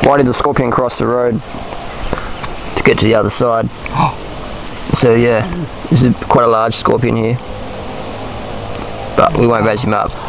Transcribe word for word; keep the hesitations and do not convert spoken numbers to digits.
Why did the scorpion cross the road to get to the other side? So yeah, this is quite a large scorpion here, but we won't raise him up.